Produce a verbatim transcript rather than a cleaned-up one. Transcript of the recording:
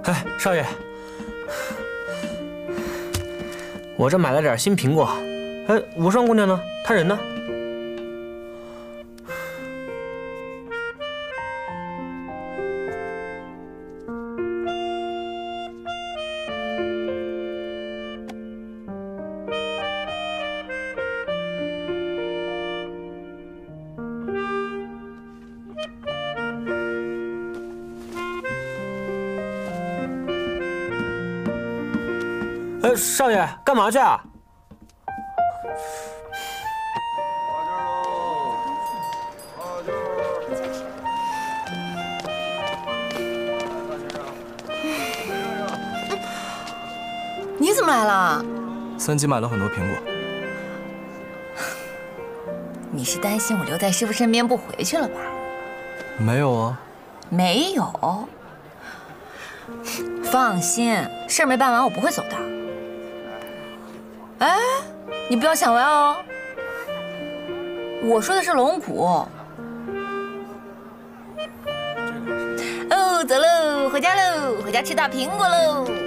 哎，少爷，我这买了点新苹果。哎，无双姑娘呢？她人呢？哎，少爷，干嘛去啊？ 你怎么来了？ 三姐买了很多苹果。 你是担心我留在师傅身边不回去了吧？ 没有啊。 没有。放心，事儿没办完我不会走的。哎，你不要想歪哦。我说的是龙骨。哦，走喽，回家喽，回家吃大苹果喽。